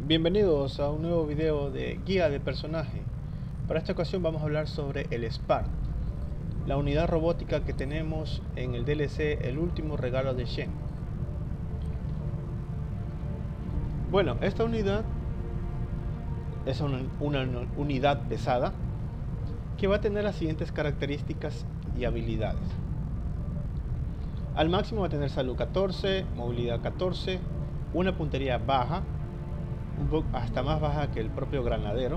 Bienvenidos a un nuevo video de guía de personaje. Para esta ocasión vamos a hablar sobre el Spark, la unidad robótica que tenemos en el DLC El último regalo de Shen. Bueno, esta unidad es una unidad pesada que va a tener las siguientes características y habilidades. Al máximo va a tener salud 14, movilidad 14, una puntería baja, hasta más baja que el propio granadero,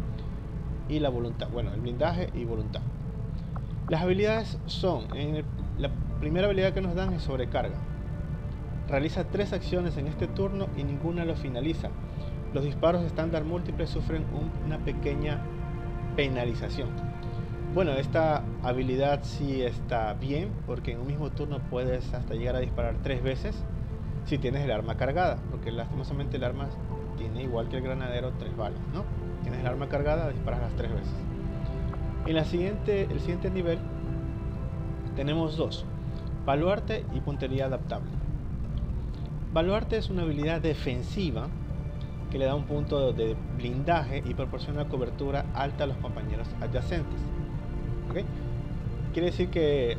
y la voluntad, bueno, el blindaje y voluntad. Las habilidades son, la primera habilidad que nos dan es sobrecarga. Realiza 3 acciones en este turno y ninguna lo finaliza. Los disparos estándar múltiples sufren una pequeña penalización. Bueno, esta habilidad sí está bien, porque en un mismo turno puedes hasta llegar a disparar 3 veces si tienes el arma cargada, porque lastimosamente el arma tiene, igual que el granadero, 3 balas, ¿no? Tienes el arma cargada, disparas las 3 veces. En el siguiente nivel tenemos 2, baluarte y puntería adaptable. Baluarte es una habilidad defensiva que le da un punto de blindaje y proporciona cobertura alta a los compañeros adyacentes. ¿Okay? Quiere decir que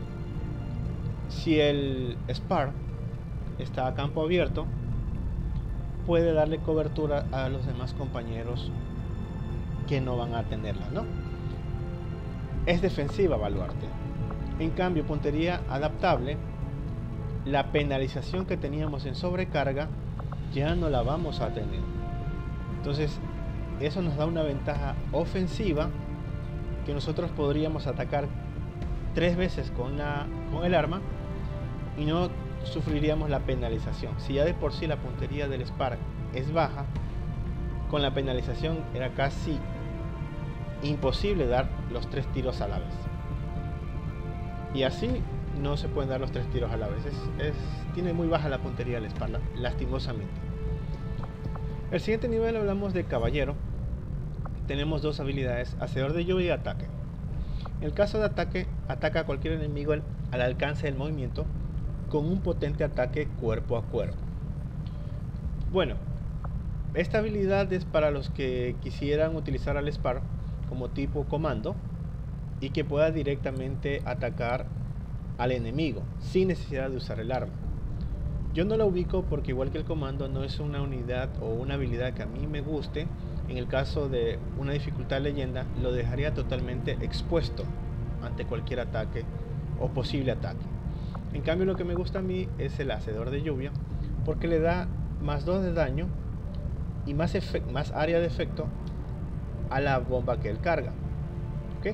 si el Spark está a campo abierto, puede darle cobertura a los demás compañeros que no van a tenerla, ¿no? Es defensiva baluarte. En cambio, puntería adaptable, la penalización que teníamos en sobrecarga ya no la vamos a tener. Entonces, eso nos da una ventaja ofensiva, que nosotros podríamos atacar 3 veces con el arma y no sufriríamos la penalización. Si ya de por sí la puntería del Spark es baja, con la penalización era casi imposible dar los 3 tiros a la vez. Y así no se pueden dar los 3 tiros a la vez. Tiene muy baja la puntería del Spark, lastimosamente. El siguiente nivel hablamos de caballero. Tenemos 2 habilidades, hacedor de lluvia y ataque. En el caso de ataque, ataca a cualquier enemigo al alcance del movimiento con un potente ataque cuerpo a cuerpo. Bueno, esta habilidad es para los que quisieran utilizar al Spark como tipo comando y que pueda directamente atacar al enemigo sin necesidad de usar el arma. Yo no la ubico porque, igual que el comando, no es una unidad o una habilidad que a mí me guste. En el caso de una dificultad leyenda, lo dejaría totalmente expuesto ante cualquier ataque o posible ataque. En cambio, lo que me gusta a mí es el hacedor de lluvia, porque le da más 2 de daño y más área de efecto a la bomba que él carga. ¿Okay?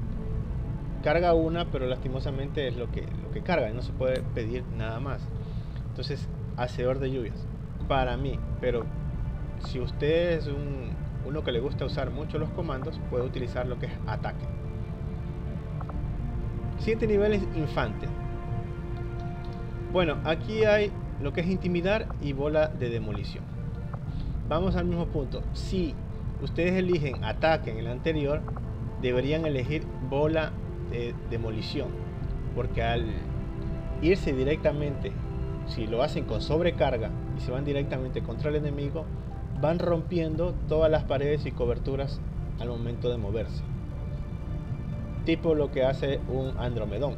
Carga una, pero lastimosamente es lo que carga, no se puede pedir nada más. Entonces, hacedor de lluvias para mí, pero si usted es uno que le gusta usar mucho los comandos, puede utilizar lo que es ataque. Siguiente nivel es infante. Bueno, aquí hay lo que es intimidar y bola de demolición. Vamos al mismo punto. Si ustedes eligen ataque en el anterior, deberían elegir bola de demolición, porque al irse directamente, si lo hacen con sobrecarga y se van directamente contra el enemigo, van rompiendo todas las paredes y coberturas al momento de moverse, tipo lo que hace un Andromedón.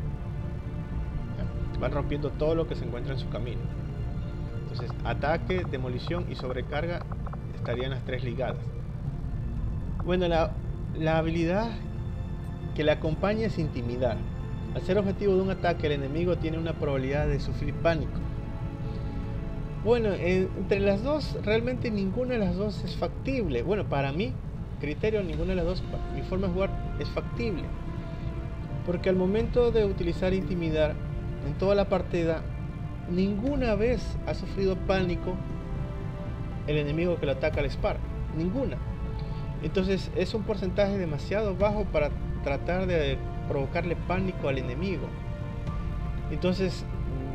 Van rompiendo todo lo que se encuentra en su camino. Entonces, ataque, demolición y sobrecarga estarían las 3 ligadas. Bueno, la habilidad que le acompaña es intimidar. Al ser objetivo de un ataque, el enemigo tiene una probabilidad de sufrir pánico. Bueno, entre las dos, realmente ninguna de las dos es factible. Bueno, para mi criterio, ninguna de las dos, mi forma de jugar, es factible. Porque al momento de utilizar intimidar, en toda la partida, ninguna vez ha sufrido pánico el enemigo que lo ataca al Spark. Ninguna. Entonces es un porcentaje demasiado bajo para tratar de provocarle pánico al enemigo. Entonces,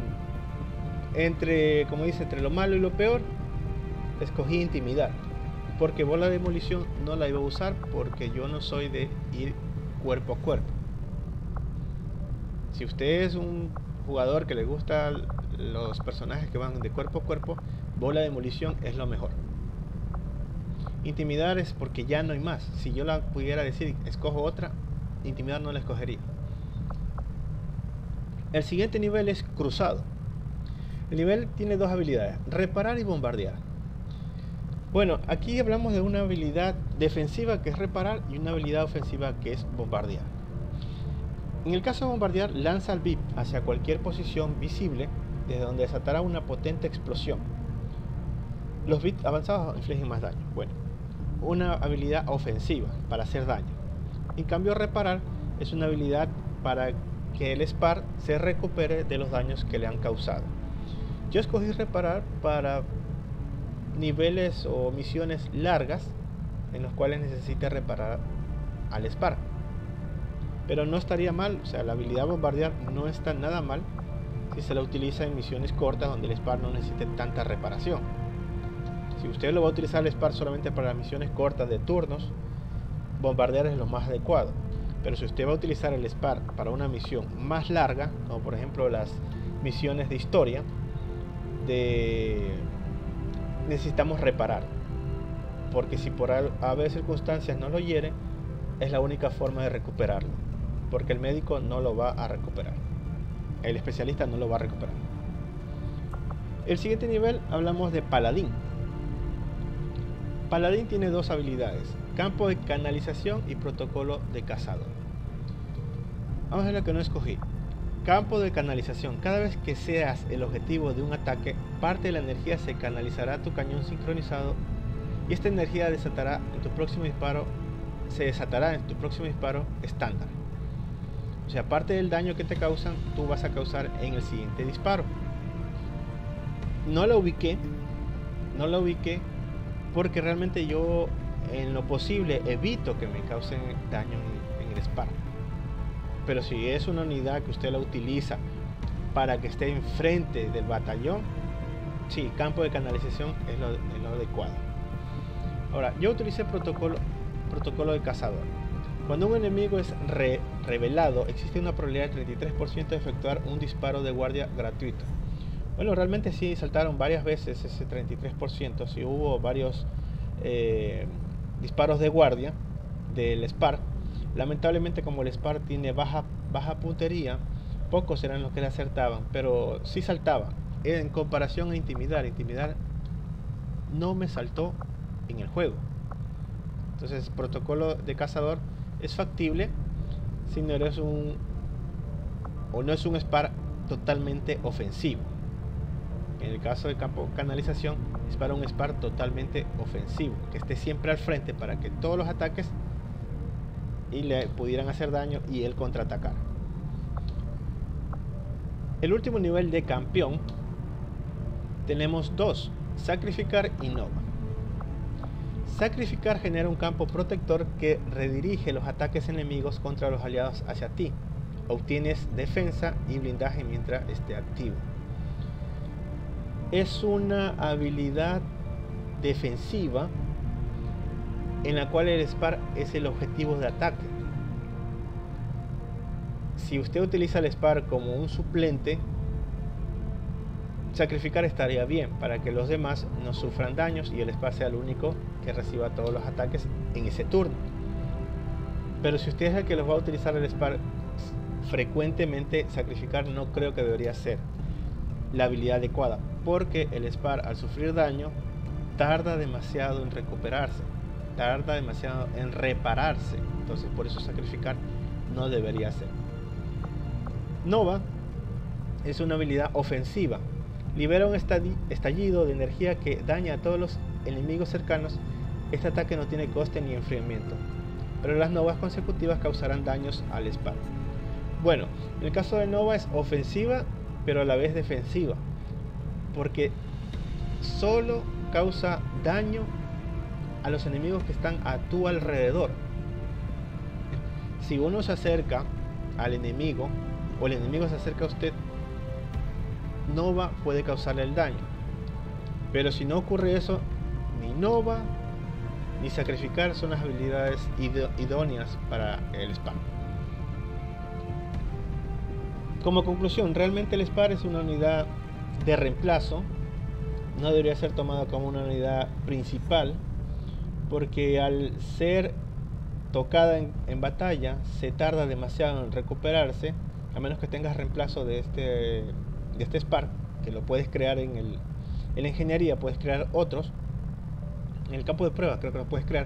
entre lo malo y lo peor, escogí intimidar, porque bola de demolición no la iba a usar, porque yo no soy de ir cuerpo a cuerpo. Si usted es un jugador que le gusta los personajes que van de cuerpo a cuerpo, bola de demolición es lo mejor. Intimidar es porque ya no hay más. Si yo la pudiera decir, escojo otra, intimidar no la escogería. El siguiente nivel es cruzado. El nivel tiene dos habilidades, reparar y bombardear. Bueno, aquí hablamos de una habilidad defensiva que es reparar y una habilidad ofensiva que es bombardear. En el caso de bombardear, lanza al VIP hacia cualquier posición visible desde donde desatará una potente explosión. Los bits avanzados infligen más daño. Bueno, una habilidad ofensiva para hacer daño. En cambio, reparar es una habilidad para que el SPAR se recupere de los daños que le han causado. Yo escogí reparar para niveles o misiones largas en los cuales necesite reparar al SPAR. Pero no estaría mal, o sea, la habilidad bombardear no está nada mal si se la utiliza en misiones cortas donde el SPAR no necesite tanta reparación. Si usted lo va a utilizar el SPAR solamente para las misiones cortas de turnos, bombardear es lo más adecuado. Pero si usted va a utilizar el SPAR para una misión más larga, como por ejemplo las misiones de historia, necesitamos reparar. Porque si por haber circunstancias no lo hiere, es la única forma de recuperarlo. Porque el médico no lo va a recuperar. El especialista no lo va a recuperar. El siguiente nivel hablamos de paladín. Paladín tiene dos habilidades, campo de canalización y protocolo de cazador. Vamos a ver lo que no escogí. Campo de canalización. Cada vez que seas el objetivo de un ataque, parte de la energía se canalizará a tu cañón sincronizado y esta energía se desatará en tu próximo disparo estándar. O sea, parte del daño que te causan, tú vas a causar en el siguiente disparo. No la ubiqué porque realmente yo en lo posible evito que me causen daño en el SPAR. Pero si es una unidad que usted la utiliza para que esté enfrente del batallón, sí, campo de canalización es lo adecuado. Ahora, yo utilicé protocolo de cazador. Cuando un enemigo es revelado, existe una probabilidad del 33% de efectuar un disparo de guardia gratuito. Bueno, realmente sí saltaron varias veces ese 33%, sí hubo varios disparos de guardia del SPAR. Lamentablemente, como el SPAR tiene baja puntería, pocos eran los que le acertaban, pero sí saltaban. En comparación a intimidar no me saltó en el juego. Entonces, protocolo de cazador es factible si no eres no es un SPAR totalmente ofensivo. En el caso de campo canalización es para un SPAR totalmente ofensivo, que esté siempre al frente para que todos los ataques y le pudieran hacer daño y él contraatacar. El último nivel de campeón tenemos dos, sacrificar y nova. Sacrificar genera un campo protector que redirige los ataques enemigos contra los aliados hacia ti. Obtienes defensa y blindaje mientras esté activo. Es una habilidad defensiva en la cual el SPAR es el objetivo de ataque. Si usted utiliza el SPAR como un suplente, sacrificar estaría bien para que los demás no sufran daños y el SPAR sea el único que reciba todos los ataques en ese turno. Pero si usted es el que los va a utilizar el SPAR frecuentemente, sacrificar no creo que debería ser la habilidad adecuada, porque el SPAR al sufrir daño tarda demasiado en recuperarse, tarda demasiado en repararse. Entonces por eso sacrificar no debería ser. Nova es una habilidad ofensiva. Libera un estallido de energía que daña a todos los enemigos cercanos. Este ataque no tiene coste ni enfriamiento, pero las novas consecutivas causarán daños al SPAR. Bueno, en el caso de Nova es ofensiva, pero a la vez defensiva, porque solo causa daño a los enemigos que están a tu alrededor. Si uno se acerca al enemigo o el enemigo se acerca a usted, Nova puede causarle el daño. Pero si no ocurre eso, ni Nova ni sacrificar son las habilidades idóneas para el SPAR. Como conclusión, realmente el SPAR es una unidad de reemplazo, no debería ser tomado como una unidad principal, porque al ser tocada en batalla se tarda demasiado en recuperarse, a menos que tengas reemplazo de este Spark, que lo puedes crear en la ingeniería, puedes crear otros. En el campo de prueba creo que lo puedes crear.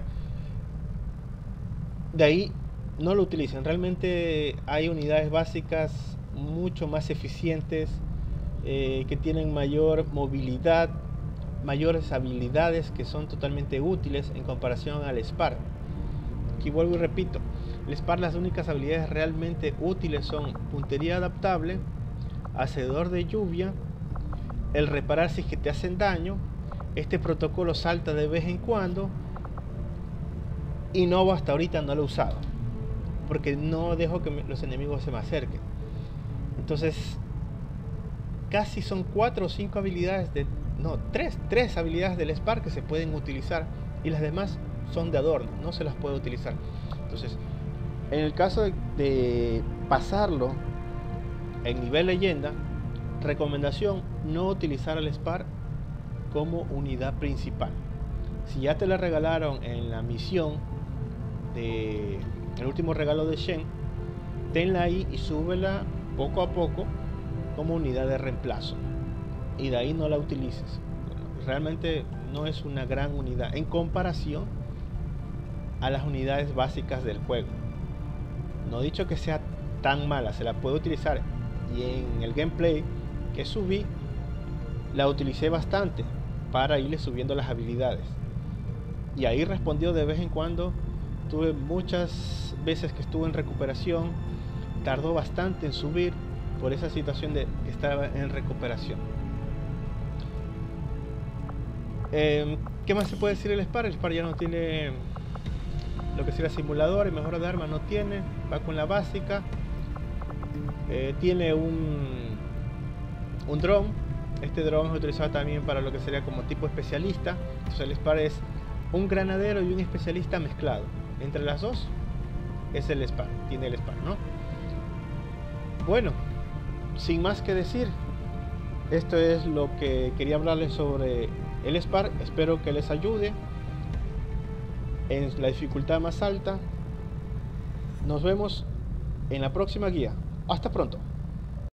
De ahí no lo utilicen. Realmente hay unidades básicas mucho más eficientes, que tienen mayor movilidad, mayores habilidades, que son totalmente útiles en comparación al Spark. Aquí vuelvo y repito, el Spark, las únicas habilidades realmente útiles son puntería adaptable, hacedor de lluvia, el reparar si es que te hacen daño. Este protocolo salta de vez en cuando, y Nova hasta ahorita no lo he usado porque no dejo que los enemigos se me acerquen. Entonces casi son 4 o 5 habilidades no, 3 habilidades del Spark que se pueden utilizar, y las demás son de adorno, no se las puede utilizar. Entonces, en el caso de pasarlo en nivel leyenda, recomendación: no utilizar al Spark como unidad principal. Si ya te la regalaron en la misión de el último regalo de Shen, tenla ahí y súbela poco a poco como unidad de reemplazo, y de ahí no la utilices. Realmente no es una gran unidad en comparación a las unidades básicas del juego. No he dicho que sea tan mala, se la puede utilizar, y en el gameplay que subí la utilicé bastante para irle subiendo las habilidades, y ahí respondió de vez en cuando. Tuve muchas veces que estuve en recuperación, tardó bastante en subir por esa situación de que estaba en recuperación. ¿Qué más se puede decir del Spark? El Spark ya no tiene lo que sería simulador y mejora de arma, no tiene, va con la básica. Tiene un dron. Este dron es utilizado también para lo que sería como tipo especialista. Entonces el Spark es un granadero y un especialista mezclado. Entre las dos es el Spark, tiene el Spark, ¿no? Bueno, sin más que decir, esto es lo que quería hablarles sobre el Spark. Espero que les ayude en la dificultad más alta. Nos vemos en la próxima guía. Hasta pronto.